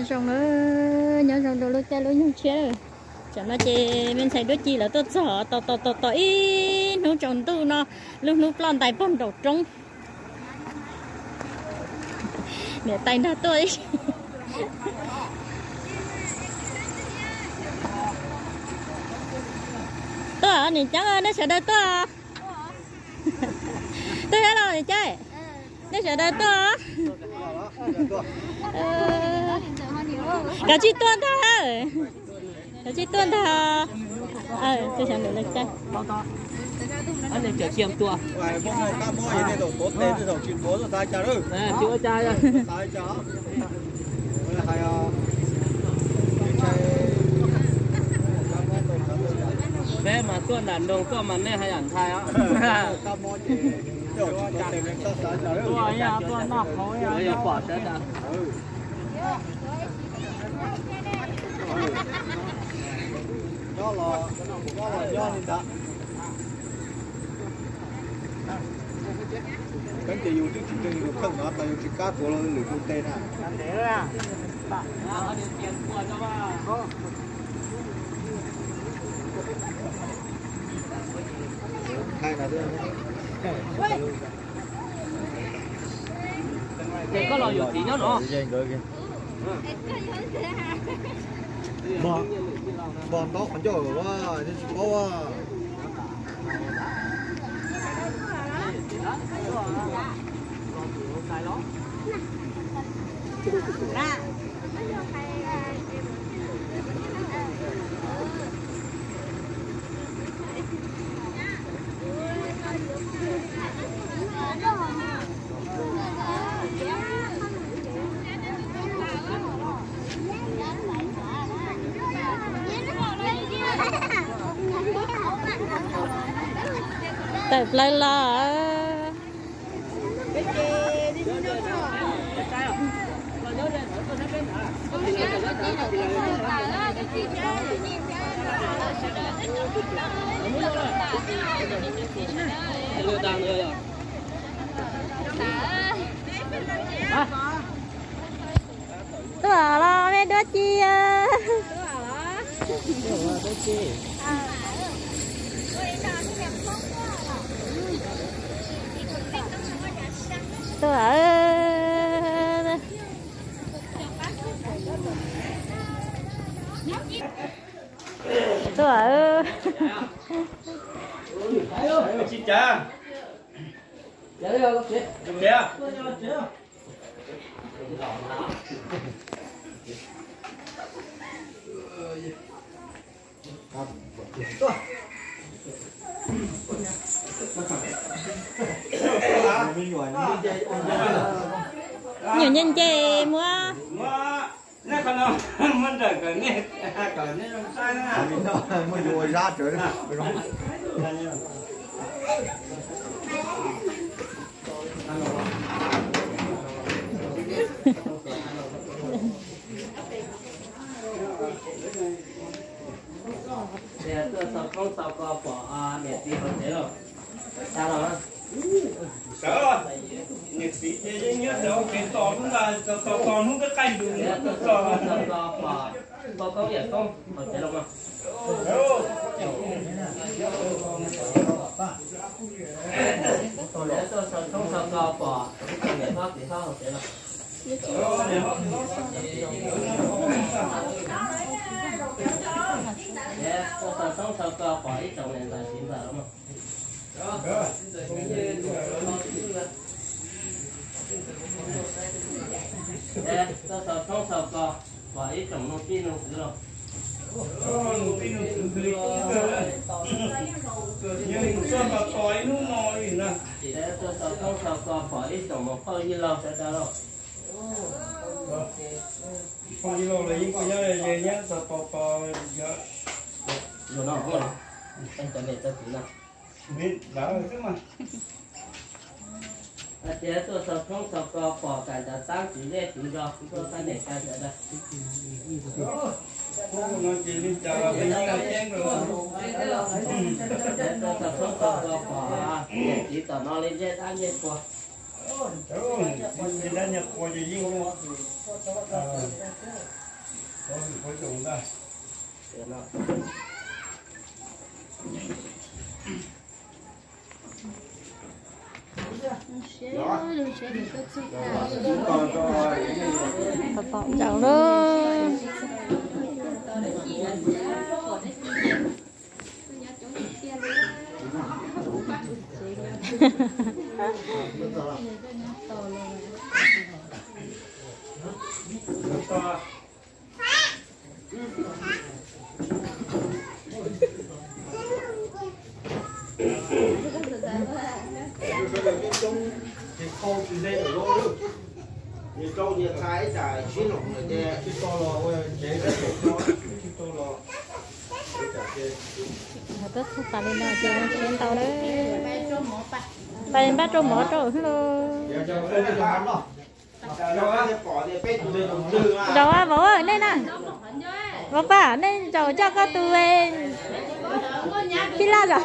rong nhớ rong đồ lúc cha lúc nhung chết chẳng nói chị mình thấy đôi chi là tốt sợ tỏ ý nó trồng tu nó lúc lúc lon tay bông đầu trống để tay nó tôi tôi à này chắc nó sẽ đợi tôi à tôi thấy đâu này chơi nó sẽ đợi tôi à cả chị tuân thôi cả chị tuân thôi tôi sẽ được chơi anh này chở chiêm tua vài món này các món này đồ tốt tên rồi chuyện tốt rồi sai chả đâu chưa trai rồi sai chả hay bé mà tuân đàn đồng tuân mà nên hay ăn thai á các món gì đồ tốt tên mình sai chả đâu tuân nha tuân nọc khói á rồi quả chết à nó là do nên đã cái gì dùng tiếng Trung dùng không nó tại dùng cá của nó lưỡi con tên à để ra ở điều kiện của cho ba hay là để có loại gì nhớ nó bọn đó còn giỏi quá nên chỉ có tập lại là tôi bảo là mấy đứa chi tôi ở chị cha nhiều nhân chơi mua nó còn nó mình rồi cái này cái này sai nữa mình nó mới ngồi ra trời đó để tôi sao không sao có bỏ miệt gì không thế rồi sao rồi sợ nhiệt sĩ thế nhớ đâu cái to cũng là to cũng cái canh đường để tôi sao không bỏ có việc không ở thế đâu mà để tôi sao không sao có bỏ cái việc khác thì sao thế nào để tôi sao không sao có bỏ ít trong này là xin vào đúng không để tôi không sao có bỏ ít trong nó kia nó cứ rồi nhưng cho bà tối nó nói nè để tôi không sao có bỏ ít trong nó hơi như lâu sẽ ra rồi không đi lâu là những cái nhớ về nhé sợ to nhớ rồi nó không anh cho nên tôi chỉ nào biết đã rồi chứ mà thế tôi không sao có bỏ cả đã tăng chỉ để chỉ do tôi phải để cái gì đây nó chỉ đi chờ cái nhau chén rồi để tôi không sao có bỏ để chỉ tao nó lên dễ ăn dễ qua Thì đã nhập qua gì gì không? Có thì có dùng đây. chào luôn thì khâu từ đây ở đâu được như câu như thái trải xuyên lục người kia chứ to lò ơi chế cái tổ chứ to lò tết ta lên nào trên tàu đấy bay bắt trâu mỏ trâu hello đâu à bố ơi đây nè bố bà đây chầu cho các tụi phi la rồi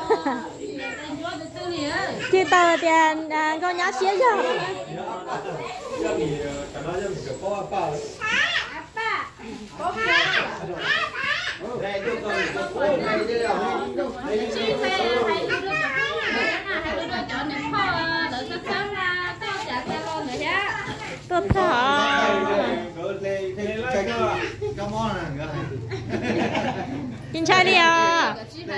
chị tao tiền con nhá xía rồi đây tôi còn có đây đây là tốt thở xin chào đi à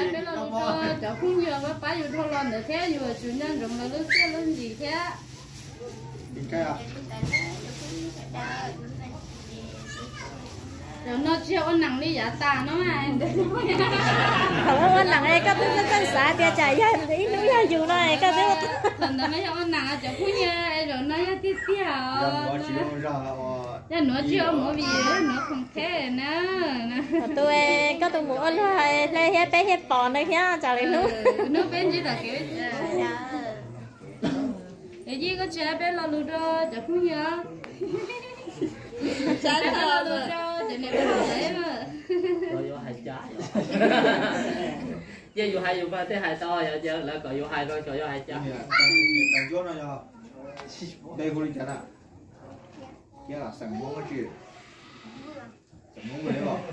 rồi nó chưa ôn nặng đi giả ta nó mà không ôn nặng ấy các thứ nó tân xả tia chạy ra tí núi ra dù này các thứ thần đó mấy ôn nặng cho cũng như rồi nó tiếp theo ra nó chưa mua gì nó không thế nữa tụi có tụi mua rồi lấy hết bé hết bòn đây nhá chào lại núi nó bên chỉ là kiểu cái gì có chơi bé lo lụt rồi cho cũng như trái lo lụt rồi cho nên nó dễ mà rồi vô hai trái chứ vô hai vô ba thế hai to vậy chứ là còn vô hai rồi còn vô hai trái tầng chỗ này đây cô đi chả nào kia là sẵn muốn cái chuyện sẵn muốn cái đấy bảo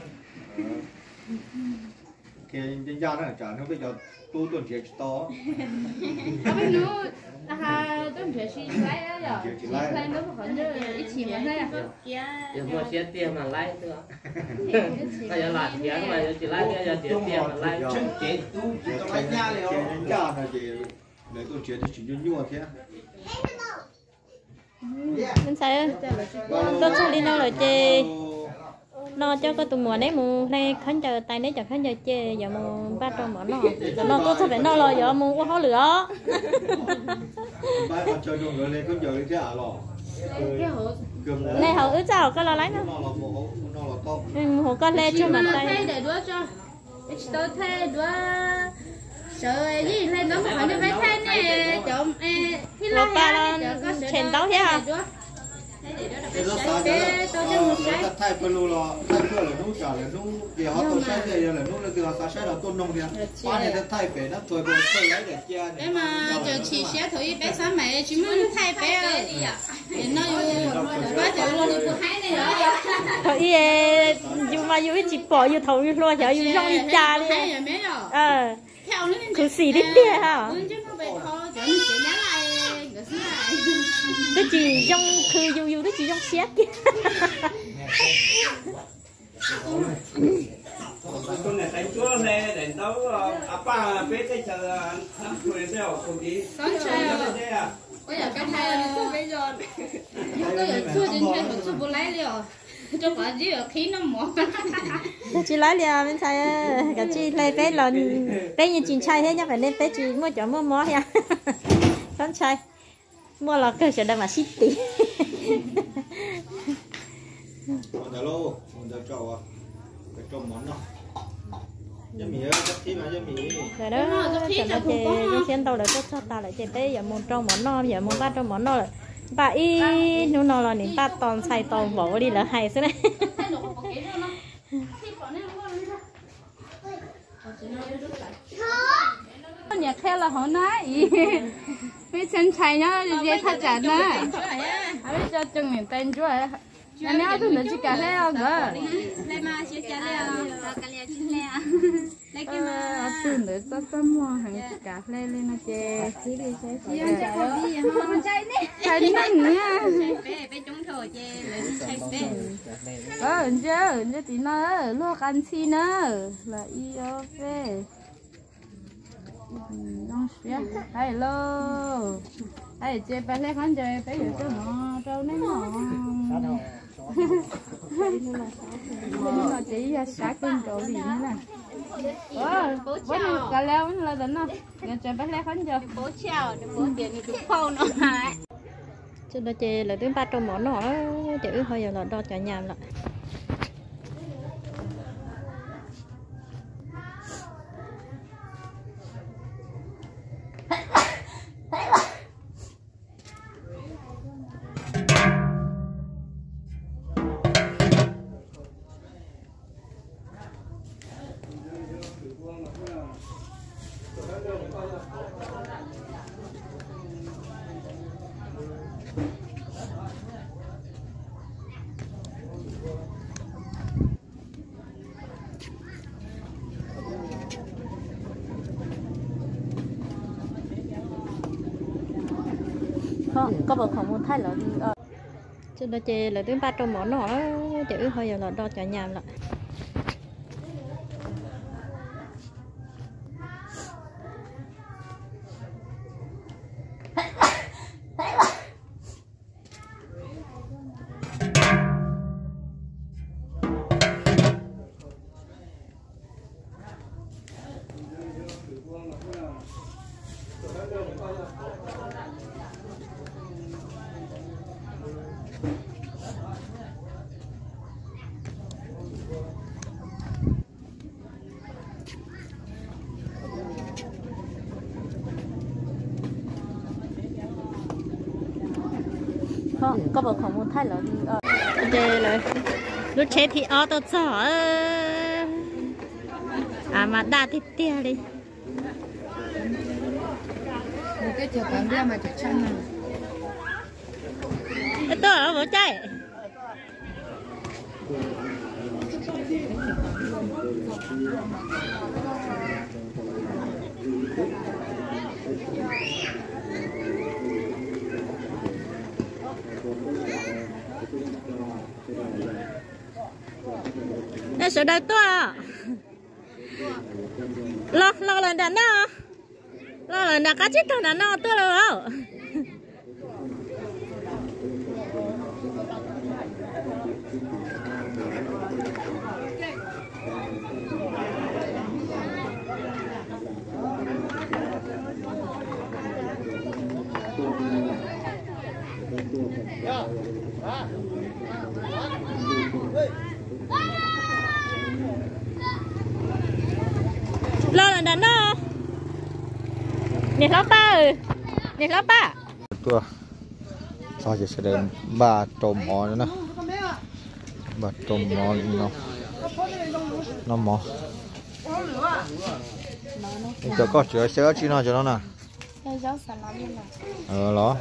kia nhân gia nó chả nó bây giờ tu tuần chuyện to không nó tuần chuyện gì lấy á rồi lấy nó còn như ít chỉ mà thôi à giờ mua xe tiền mà lấy nữa bây giờ làm tiền mà giờ chỉ lấy bây giờ tiền mà lấy chế tu chỉ có lấy nha liền nhân gia là gì để tôi chuyện thì chỉ nhua thế mình sẽ tôi cho đi đâu rồi chị nó cho cái tụi mùa đấy mùa này khánh chờ tay đấy chờ khánh chờ chê giờ mùa bắt trong món nó giờ nó tôi phải nó rồi giờ mùa có lửa ba con chơi dùng rồi lên con giờ đi thế à lò này hậu ứ chào có lo lấy nữa hồ con lên cho mặt tay để đua cho tôi thay đua sợ gì lên nó không phải nó phải thay nè chồng khi lo có chèn tấu thế hả thay phân lô là thay phân là nút trả là nút vì họ tôi sai thì là nút là từ họ sai là tôn nông thì ba này thay về nó thôi rồi thay lấy để chia em mà chờ chỉ sẽ thử bé sáng mẹ chỉ muốn thay bé thì nó quá trời luôn đi thay này rồi thôi dù mà dù chỉ bỏ dù thầu dù lo giờ dù rong đi cha đi theo nó cứ xì đi tia hả cái gì trong cứ dù cái gì trong xét kia con này đánh chúa này đánh đấu apa biết cái chờ năm tuổi theo cùng đi con chơi à bây giờ cái thay là tôi bây giờ nhưng có giờ chưa đến chơi một chút bù lấy liền cho quả gì ở khí nó mỏ chị lấy liền bên sai cái chị lấy bé lần bé như chị trai thế nhá phải nên bé chị mua chọn mua mỏ nha con trai mua là cơ sở đây mà xịt tí đã lâu đã cho cái trong món nó cho mì cho tí mà cho mì rồi đó cho nó chơi cái xem tàu là cho ta lại chơi bé giờ muốn trong món no giờ muốn bắt trong món no rồi bà y nó nó là những ba toàn xài toàn vỗ đi là hay thế này nhà khe là họ nói mấy xe chân chạy nhá dễ thật chả nè bây giờ chừng miền tây chúa anh nhớ tôi được chỉ cả leo nữa lấy mà chỉ cả leo cả leo chỉ leo lấy cái mà tôi được cho tấm mua hàng chỉ cả leo lên nó chè chỉ đi chạy không chạy nè chạy đi nha bé trúng thổi chè lấy chạy bé chứ tí nữa lúa ăn xí nữa là yêu về don't stress hello ai chơi bé lấy khăn chơi bé giờ chơi nó trâu nấy nó chỉ là sát bên chỗ gì nữa nè bữa nay cà leo là đỉnh không giờ chơi bé lấy khăn chơi bố chào bố tiền thì cũng phâu nó hả chứ đó chơi là tiếng ba trong món nó chữ hơi giờ là đo chả nhàm lại có bậc không muốn thay là chứ đó chơi là tiếng ba trong món nó chữ hơi giờ là đo chả nhàm lại có bậc không muốn thay là chơi rồi lúc chế thì ở đâu chó mà đa thì tia đi một cái chợ bán ra mà chợ chăn tôi ở vô chạy nó sợ đau to lo lần đàn nó lo lần đàn cá chết thằng đàn nó to đâu lo lần đàn nó nè lóc ba tua sao giờ sẽ đến ba trộm mò nữa nè ba trộm mò nó mò cho có chữa sẽ chi nào cho nó nè đó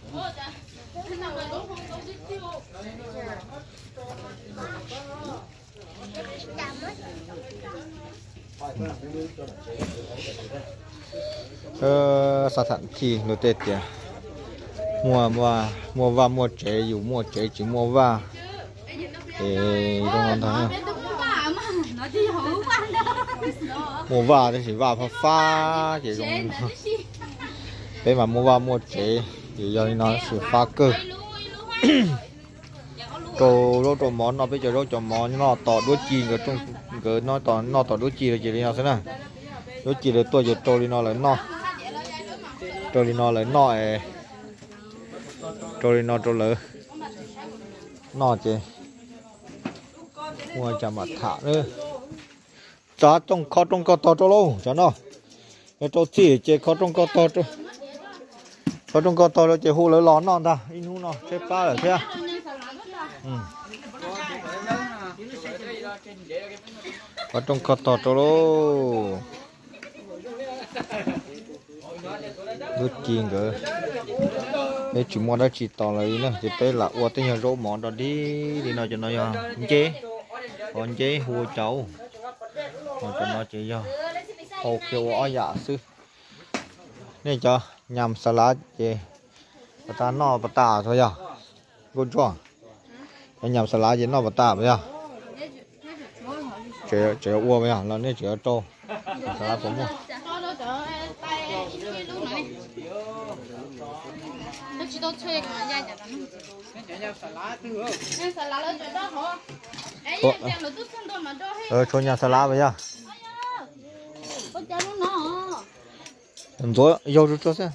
sao thằng chi nó tết kìa mua va mua chế dù mua chế chỉ mua va thì trong tháng này mua va thì chỉ va pha chỉ trong đây mà mua va mua chế thì giờ nó sự pha cơ đồ món nó bây giờ đồ món nó tỏ đuôi chì ở trong cái nó tỏ đuôi chì là chỉ nào thế này đuôi chì là tôi giờ trôi đi nó lại no trôi đi nó lại no trôi đi nó trôi lỡ no chứ mua chả mà thả nữa giá trong kho trong kho to luôn chả nó cái trôi chỉ chơi kho trong kho to rồi chơi hú lỡ lón non ta in hú nó chơi ba ở thế kho trong kho to luôn đút chiên cơ để chỉ mua đó chỉ tỏ là nữa chỉ tới là ua tới nhà rỗ món đó đi nói cho nó giờ chế còn chế hùa cháu nói cho nó chế giờ ô kêu ó dạ sư này cho nhằm salad chế ta nó bắt tà thôi giờ con chó nhằm salad chế nó bắt tà bây giờ chế ua bây giờ là nên chế trâu salad cũng mua nó chỉ đâu chơi cái gì vậy đó nên salad nó chơi đó hả ấy em nó cứ xem đâu mà đâu hết cho nhà salad bây giờ có chơi nó rồi yêu cho xem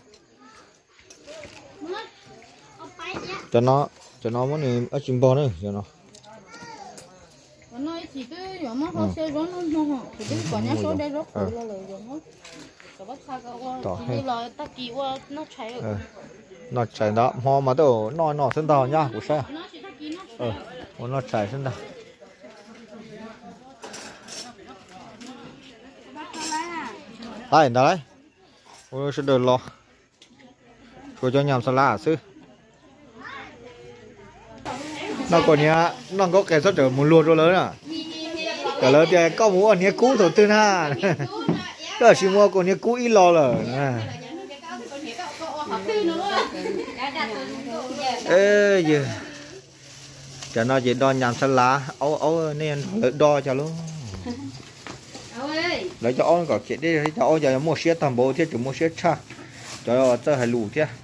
cho nó muốn ở chim bò nữa cho nó nó chỉ cứ giống nó không xe rón nó chỉ cứ còn nhá số đây rốt rồi giống nó cái bắt xa cái chỉ là ta kỳ qua nó chạy nó chạy đó hoa mà đâu nó sinh đào nhá của xe nó chạy sinh đào đấy ôi sẽ đợi lo cho nhầm salad sư nó còn nhá nó có cái sốt trở muốn luôn rồi lớn à cả lớn thì có muốn ăn nhé cũ thổ tư ha cái chỉ mua còn nhé cũ ít lo rồi ê giờ cho nó chỉ đo nhầm salad ấu nên đo cho luôn lấy cho ông có chuyện đi cho ông giờ mua xe toàn bộ thế chủ mua xe cha cho tôi hay lù thế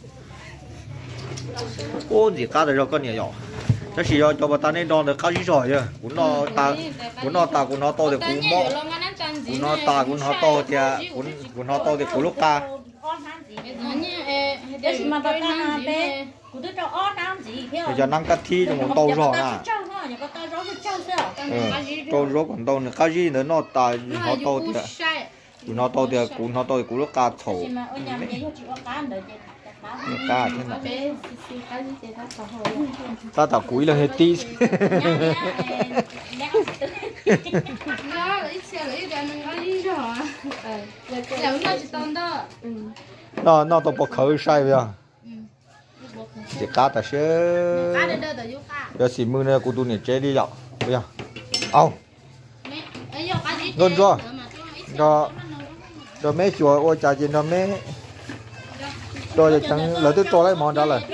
ô gì cá rồi con nhỏ chắc chỉ cho bà ta nên đo được cá gì rồi chứ cũng nó to thì cũng mỏ cũng nó ta cũng nó to thì cũng nó to thì cũng lúc ta giờ năng cắt thi cho một to rồi à to rồi còn to nữa cá gì nữa nó ta nó to thì cũng lúc ta thổ cá thế nào ta tạo cuối là hết tí nó to bọc khơi sai bây giờ thì cá ta sẽ giờ xì mưa này cô tu này chế đi dạo bây giờ ao luôn rồi mấy chuột ôi chả gì nó mấy rồi chẳng lỡ tôi cho lấy món đó là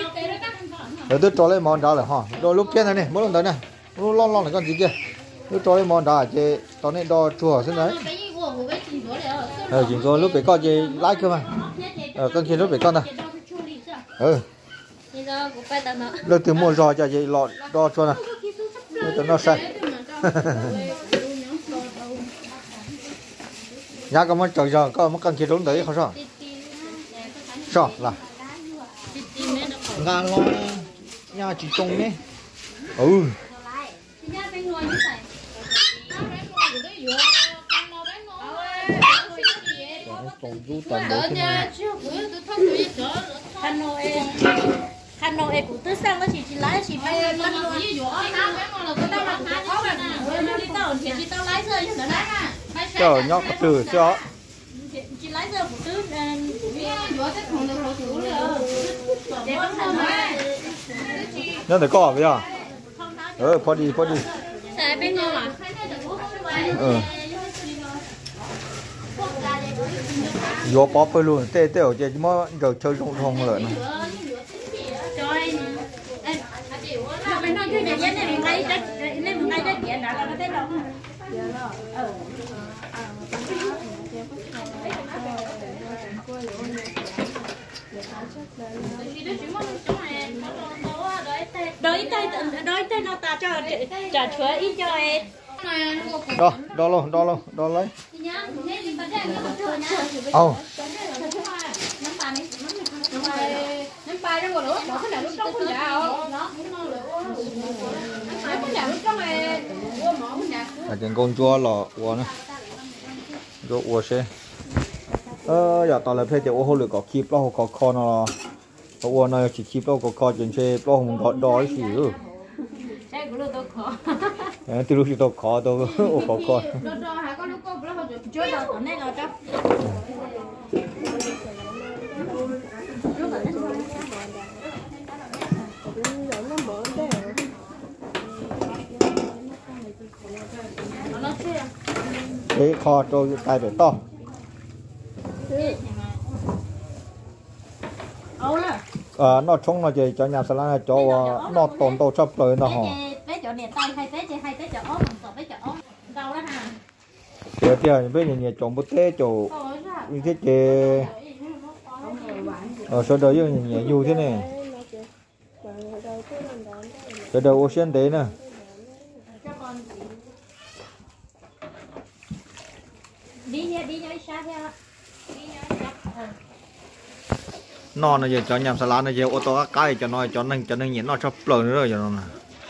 ha rồi lúc kia này mỗi lần tới này lúc lon là con gì kia lúc cho lấy món đó chứ tao nên đo chùa xin đấy chỉ có lúc để con gì lái cơ mà con kia lúc để con này lúc từ mua rồi cho gì lọt đo chùa này cho nó sai nhà có món trời giờ có món con kia trốn tới không sao sao là ngàn lo nhà chỉ trông nhé khăn nồi của tư sang nó chỉ lái chỉ phải lăn rồi chờ nhóc từ cho chỉ lái giờ của tư nó để có bây giờ phô đi tại bên ngô à vô bó phơi luôn tê ở trên mà rồi chơi rong rong lợn đôi tay nó ta cho trả chuối ít cho em đo lấy trên con chua lò uo nữa chua uo xe giờ tao lại phải để uo được có kịp lo có con nó uo này chỉ kịp lo có con trên xe lo không có đói gì từ lúc tôi khó tôi có con để kho cho tay để to nó trông nó chỉ cho nhà salon cho nó tồn tổ chấp lời nó họ bé chỗ này tay hay té chỗ ốm còn bé chỗ ốm đâu đó ha giờ thì bây giờ nhà trồng bút té chỗ như thế chế sau đó giờ nhà nhiều thế này sau đó ocean đấy nè đi xa theo nó giờ cho nhầm salad nó giờ ô tô cái cho nó nhện nó chấp lời nữa rồi cho nó nè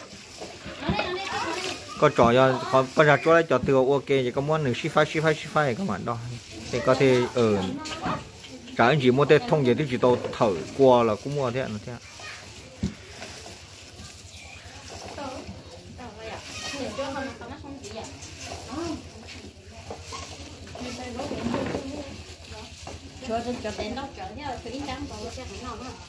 có trò giờ có ra chỗ đấy cho từ ok thì có muốn được ship các bạn đó thì có thể ở trả anh chỉ mua tết thông gì thì chỉ tàu thở qua là cũng mua thế nó thế cho tiền đâu chở theo cái trắng vào cái nó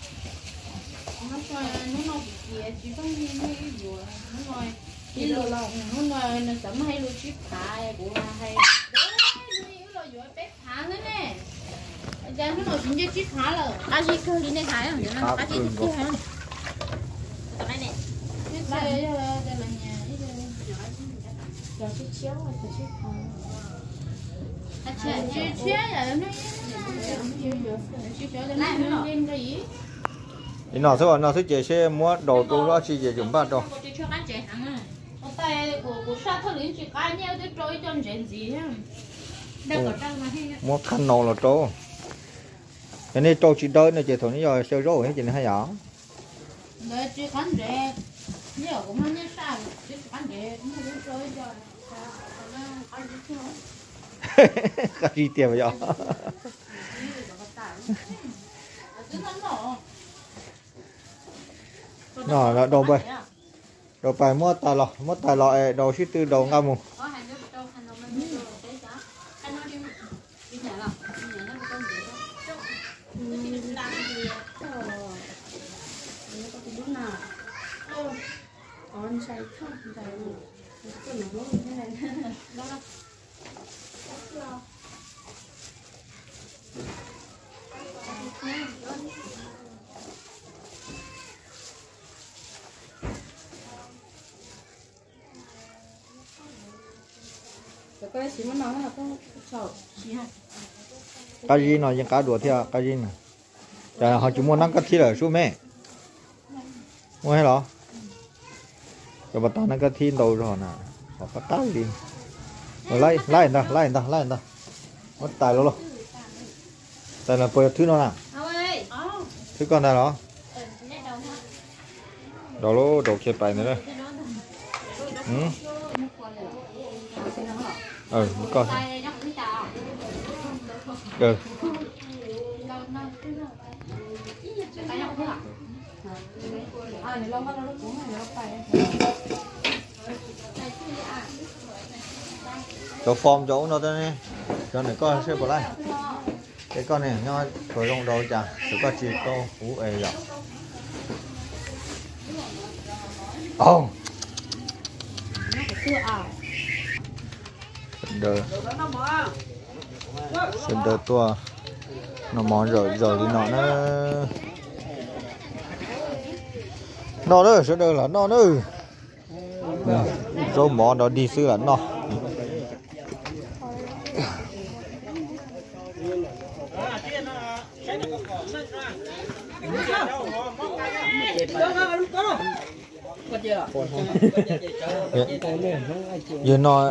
nó chỉ có như vừa nó nói đi lò nó nói nó sắm hay luôn chip thải của hay nó vừa bé thả nữa nè giờ nó nói chuyện chip thả là cái gì cơ đi này thải không cái gì chip thải không cái này đây là nhà giờ chip chéo rồi chip thải chip là nó thì nó sẽ chế xe mua đồ tôi đó chỉ chế dùng bao đâu mua khăn nồi là trâu cái này trâu chỉ đôi này chế thôi giờ sơ rô hết chỉ hay nhỏ cái gì tiền vậy nó là đồ bài mua tài lọ đồ ship từ đầu ngâm một cái gì nó những cá đùa theo cái gì này giờ họ chỉ muốn nâng cái thịt ở xuống mẹ mua hay đó rồi bắt đầu nâng cái thịt đầu rồi nè họ có cái gì rồi lấy người ta mất tài luôn tài là bây thứ nó nào thứ con này đó đồ chơi bài nữa đây con cho form chỗ nó đây cho này con sẽ bỏ lại cái con này nó khởi động đầu chả chỉ có chỉ to phú ấy rồi Sender tua nó món rồi thì nó đó Sender là nó nữa rồi món đó đi xưa là nó giờ nó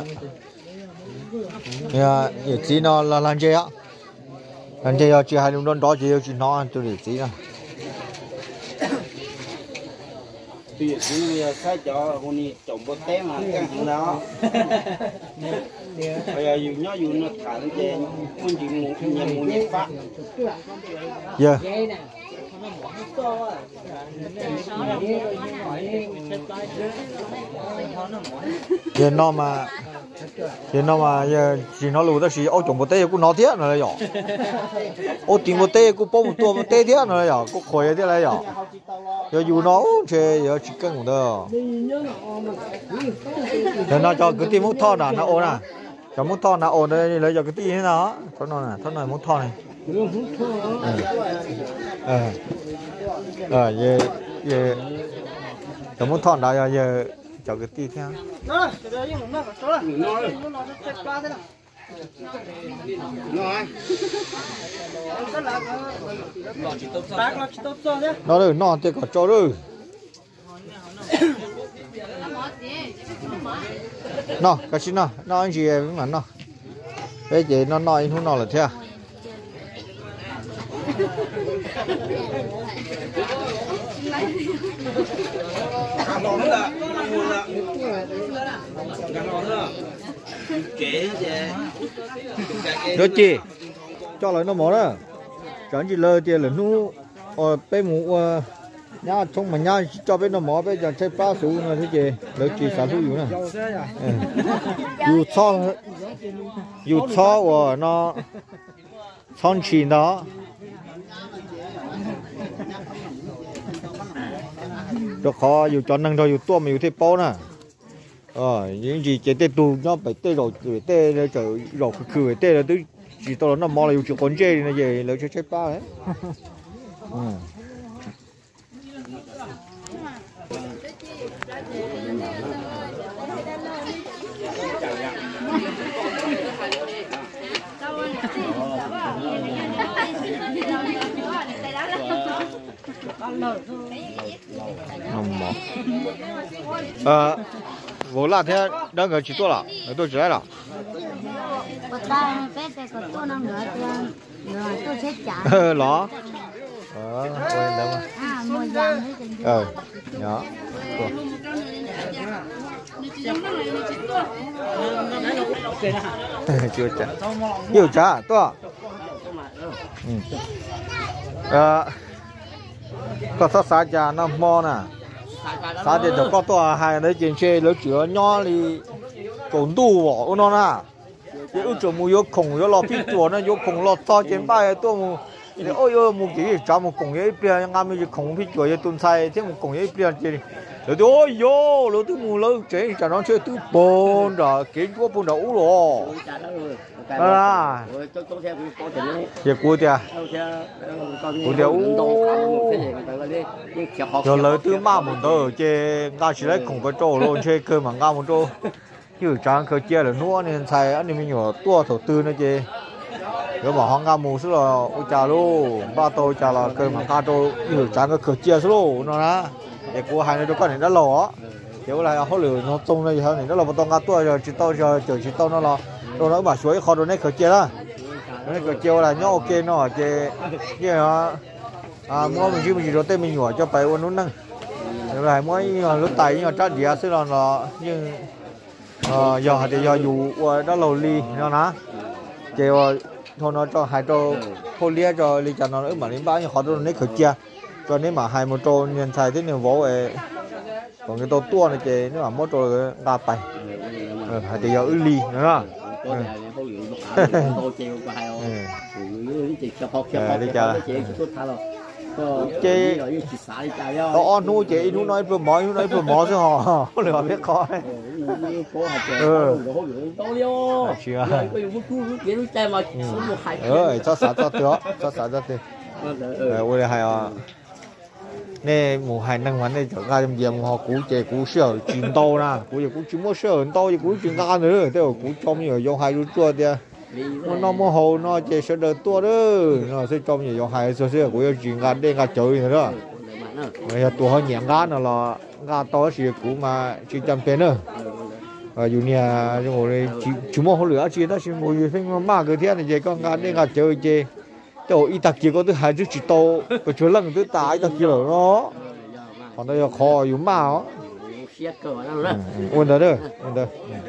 giờ chỉ nó là làm gì á làm gì chỉ hai lúc đó chỉ nó ăn tôi để chỉ là thì bây giờ cho con đi trồng bột té mà cái hàng đó bây giờ dùng nó thả lên trên con chỉ muốn nhét phát giờ giờ nó mà giờ chỉ nó lùi đó chỉ ô trồng bột té cũng nó tiếc rồi đó ô tìm bột té cũng bông một tua bột té tiếc rồi đó cũng khỏe tiếc rồi đó giờ dù nó chơi giờ chỉ cần một đó giờ nó cho cứ tìm một thon là nó ô nè cho muốn thon nào ổn đây lấy cho cái tí thế đó thon này muốn thon này về cho muốn thon đó giờ cho cái tí theo nó rồi nó thì có cho rồi nó cái gì nó anh chị cũng là nó bây giờ nó nói không nói là thế đó chị cho lại nó mỏ đó cho chị lơ tiền là nu bên mũ nhá trong mà nhá cho bên nó mỏ bên giờ chơi ba số nữa thế chị lấy chị sản xuấtอยู่nèอยู่ท่อว่ะnó thon chỉ đó cho khóอยู่cho năng thôiอยู่ตัวมันอยู่ที่โป้น่ะnhững gì chế tê tù nó phải tê rồi tê rồi trời rồi cười tê là tới chỉ tôi nó mò làอยู่con chơi này về lấy cho chơi ba đấy vô là thế đang ở chỉ tôi là tôi chỉ là lỏ nhỏ chưa trả nhiều trả tôi có sát sát trả nó mò nè sát thì được có tôi hai đấy chuyện chơi lớn chữa nhỏ thì cũng đủ bỏ nó nè cái ước chừng mua yếu khủng yếu lò phi chuột nó yếu khủng lò to trên bay tôi mua ôi mua cái trả một khủng ấy bia ngang mới khủng phi chuột tuần sai thế một khủng ấy bia chơi rồi tôi ôi yo rồi tôi mua lớn chơi trả nó chơi tôi bồn rồi kiến của bồn đậu rồi việc của tia rồi lấy từ mà một tờ chơi ngao chỉ lấy khủng cái chỗ luôn chơi cơ mà ngao một chỗ hiểu trang cơ chia là nuốt nên xài anh mình nhỏ tua thổ tư nữa chơi rồi mà họ ngao mù số là ôi chà luôn ba tôi chà là cơ mà ngao tôi hiểu trang cơ chia số luôn nó đó để của hai đứa con này đã lỏ kiểu là họ lừa nó tung này hơn này nó là một tông ngao tua rồi chỉ tao giờ chờ chỉ tao nó là rồi nó bảo suối kho đồ này khởi chia đó nó khởi chia là nhớ ok nó chơi như là mua mình chỉ đồ tên mình nhỏ cho phải uốn nó nâng rồi mỗi lúc tay nhưng mà chắc gì sẽ là nó nhưng giờ thì giờ dù đó lầu ly nó ná chơi thôi nó cho hai trâu thôi lia cho ly cho nó nữa mà đến bao nhiêu kho đồ này khởi chia cho nên mà hai một trâu nhân xài thế nhiều vỗ còn cái tô tua này chơi nếu mà mỗi trâu gà tay thì giờ ly nữa chị to nuôi chị nuôi nói vừa mỏ chứ họ lừa biết coi cho xả cho tớ ôi là hay nè mùa hai năm ngoái này trở ra trong giềng họ cú chè cú sữa chín to nè cú giờ cú chỉ mua sữa to thì cú chín ra nữa thế cú trong nhiều dòng hai đứa chua thì nó mua hồ nó chè sữa đỡ tua đó nó sẽ trong nhiều dòng hai sữa cú giờ chín ra đây ra chơi nữa đó bây tua hơi nhẹ ngán là ngán to thì cú mà chỉ trăm tiền nữa dù nhà trong này chỉ mua hồ lửa chỉ đó chỉ mua gì phải mà cái thiên này chỉ con ngán đây ra chơi chè tôi ít đặc chỉ có thứ hai chỉ to cái chỗ lần thứ tái đặc chỉ là nó còn đây là kho yếu màu ổn đó ổn đó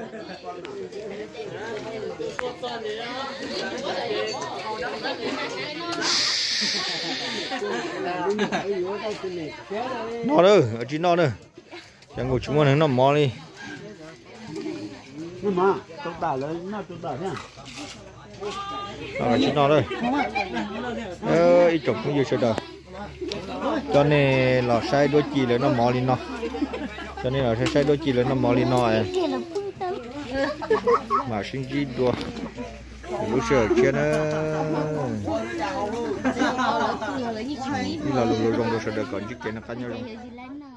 nó nữa ở trên nó nữa chẳng có chúng nó mò đi nhưng mà chúng ta lấy nó chúng ta nhá chỉ nó đây ít chục cũng nhiều rồi cho nên là sai đôi chỉ là nó mò lên nó cho nên là sai đôi chỉ là nó mò lên nó mà sinh chi đua lúc sợ kia nữa là lúc rong đồ sợ được còn chiếc kia nó cá nhau rồi